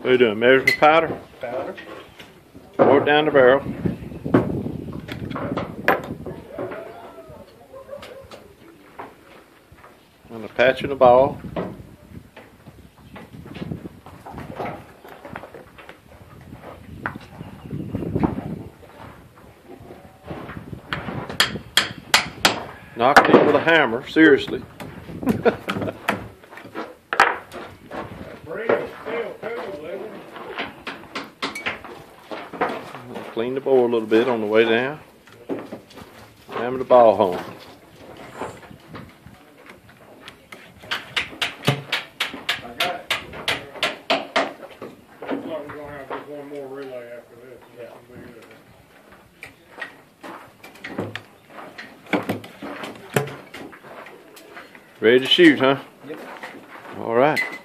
What are you doing? Measuring the powder? Powder. Pour it down the barrel. And a patch in the ball. Knock it in with a hammer, seriously. Clean the board a little bit on the way down. Hammer the ball home. I got it. Looks like we're gonna have just one more relay after this. Yeah. That'll be it. Ready to shoot, huh? Yep. All right.